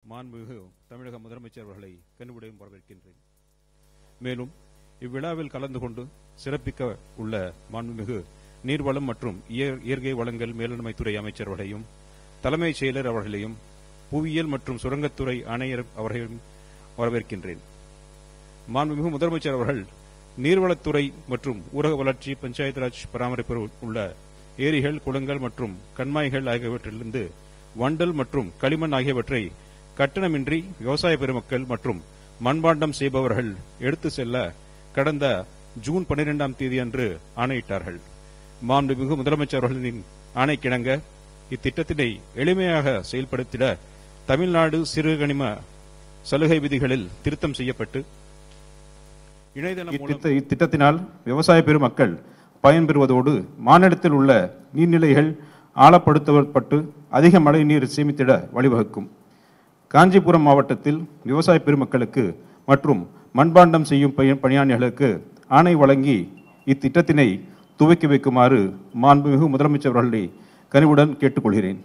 மாண்புமிகு தமிழக முதலமைச்சர் அவர்களை கனிவுடன் வரவேற்கின்றேன். மேலும் இவ்விழாவில் கலந்து கொண்டு சிறப்பிக்க உள்ள மாண்புமிகு நீர்வளம் மற்றும் இயற்கை வளங்கள் மேலாண்மைத்துறை அமைச்சர் அவர்களையும், தலைமைச் செயலர் அவர்களையும், புவியியல் மற்றும் சுரங்கத்துறை ஆணையர் அவர்களையும் வரவேற்கின்றேன். மாண்புமிகு முதலமைச்சர் அவர்கள் நீர்வளத்துறை மற்றும் ஊரக வளர்ச்சி, பஞ்சாயத்து ராஜ் பராமரிப்பு உள்ள ஏரிகள், குளங்கள் மற்றும் கண்மாய்கள் ஆகியவற்றிலிருந்து வண்டல் மற்றும் களிமண் ஆகியவற்றை கட்டணமின்றி விவசாய பெருமக்கள் மற்றும் மண்பாண்டம் செய்பவர்கள் எடுத்து செல்ல கடந்த ஜூன் 12ஆம் தேதி அன்று ஆணையிட்டார்கள். மாண்புமிகு முதலமைச்சர் அவர்களின் ஆணைக்கிணங்க இத்திட்டத்தினை எளிமையாக செயல்படுத்திட தமிழ்நாடு சிறுகனிம சலுகை விதிகளில் திருத்தம் செய்யப்பட்டு இத்திட்டத்தினால் விவசாய பெருமக்கள் பயன்பெறுவதோடு மாநிலத்தில் உள்ள நீர்நிலைகள் ஆழப்படுத்தப்பட்டு அதிக மழை நீர் சேமித்திட வழிவகுக்கும். காஞ்சிபுரம் மாவட்டத்தில் விவசாய பெருமக்களுக்கு மற்றும் மண்பாண்டம் செய்யும் பணியாளர்களுக்கு ஆணை வழங்கி இத்திட்டத்தினை துவக்கி வைக்குமாறு மாண்புமிகு முதலமைச்சர் அவர்களை கனிவுடன் கேட்டுக்கொள்கிறேன்.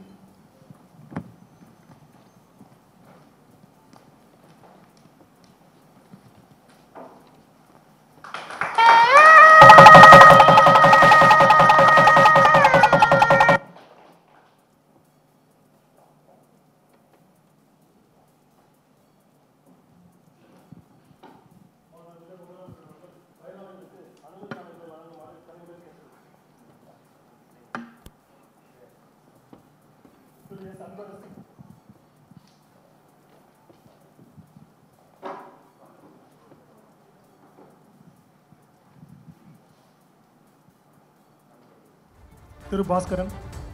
திரு பாஸ்கரன்,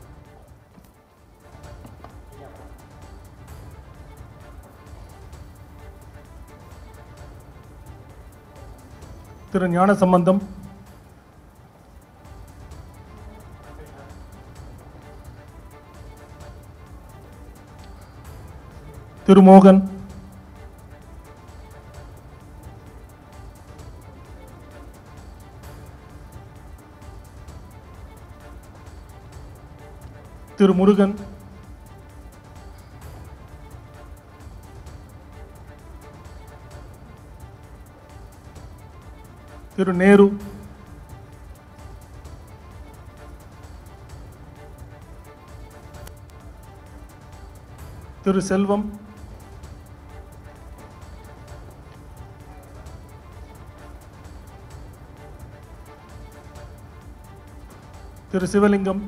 திரு ஞானசம்பந்தம், திரு மோகன், திரு முருகன், திரு நேரு, திரு செல்வம், திரு சிவலிங்கம்,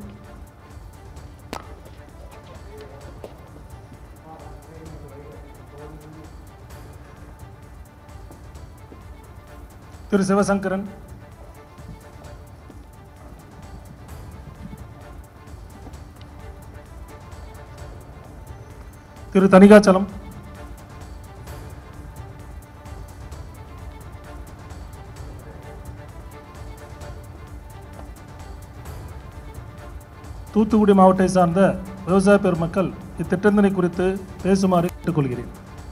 திரு சிவசங்கரன், திரு தணிகாச்சலம், தூத்துக்குடி மாவட்டத்தை சார்ந்த விவசாய பெருமக்கள் இத்திட்டத்தினை குறித்து பேசுமாறு கேட்டுக்கொள்கிறேன்.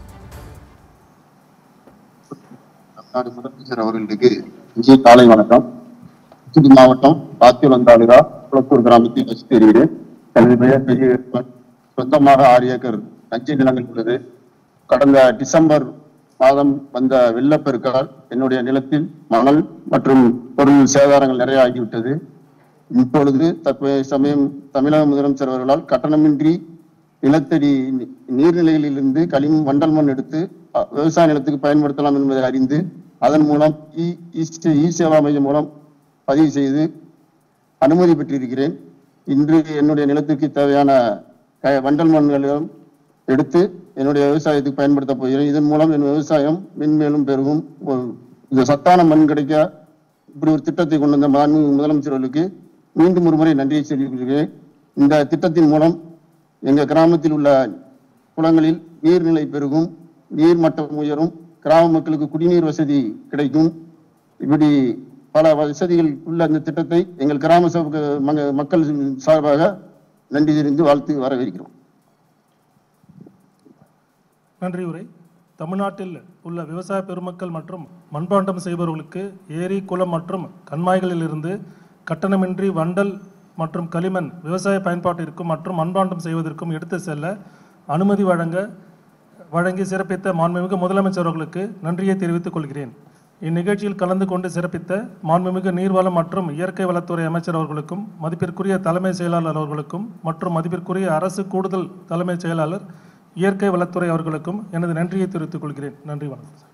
முதலமைச்சர் அவர்களுக்கு இங்கே காலை வணக்கம். தூத்துக்குடி மாவட்டம் பாத்தியுளம் தாலுகா குளத்தூர் கிராமத்தில் வசித்து வருகிறேன். எனது பெயர் பெரிய சொந்தமாக 6 ஏக்கர் நஞ்சை நிலங்கள் உள்ளது. கடந்த டிசம்பர் மாதம் வந்த வெள்ளப்பெருக்கால் என்னுடைய நிலத்தில் மணல் மற்றும் பொருள் சேதாரங்கள் நிறைய ஆகிவிட்டது. இப்பொழுது தற்போதைய சமயம் தமிழக முதலமைச்சர் அவர்களால் கட்டணமின்றி நிலத்தடி நீர்நிலைகளிலிருந்து களிமண், வண்டல் மண் எடுத்து விவசாய நிலத்துக்கு பயன்படுத்தலாம் என்பதை அறிந்து அதன் மூலம் இ சேவா மையம் மூலம் பதிவு செய்து அனுமதி பெற்றிருக்கிறேன். இன்று என்னுடைய நிலத்திற்கு தேவையான வண்டல் மண்களும் எடுத்து என்னுடைய விவசாயத்துக்கு பயன்படுத்த போகிறேன். இதன் மூலம் என் விவசாயம் மென்மேலும் பெருகும். இந்த சத்தான மண் கிடைக்க இப்படி ஒரு திட்டத்தை கொண்டு வந்த முதலமைச்சர்களுக்கு மீண்டும் ஒரு முறை நன்றியை தெரிவிக்கிறேன். இந்த திட்டத்தின் மூலம் எங்க கிராமத்தில் உள்ள குளங்களில் நீர்நிலை பெருகும், நீர் மட்டம் உயரும், கிராம மக்களுக்கு குடிநீர் வசதி கிடைக்கும். இப்படி பல வசதிகள் உள்ள இந்த திட்டத்தை எங்கள் கிராம மக்கள் சார்பாக நன்றி தெரிந்து வாழ்த்து வரவேற்கிறோம். நன்றி உரை. தமிழ்நாட்டில் உள்ள விவசாய பெருமக்கள் மற்றும் மண்பாண்டம் செய்பவர்களுக்கு ஏரி, குளம் மற்றும் கண்மாய்களில் இருந்து கட்டணமின்றி வண்டல் மற்றும் களிமண் விவசாய பயன்பாட்டிற்கும் மற்றும் மண்பாண்டம் செய்வதற்கும் எடுத்து செல்ல அனுமதி வழங்க வழங்கி சிறப்பித்த மாண்புமிகு முதலமைச்சர் அவர்களுக்கு நன்றியை தெரிவித்துக் கொள்கிறேன். இந்நிகழ்ச்சியில் கலந்து கொண்டு சிறப்பித்த மாண்புமிகு நீர்வளம் மற்றும் இயற்கை வளத்துறை அமைச்சர் அவர்களுக்கும், மதிப்பிற்குரிய தலைமை செயலாளர் அவர்களுக்கும் மற்றும் மதிப்பிற்குரிய அரசு கூடுதல் தலைமைச் செயலாளர் இயற்கை வளத்துறை அவர்களுக்கும் எனது நன்றியை தெரிவித்துக் கொள்கிறேன். நன்றி, வணக்கம்.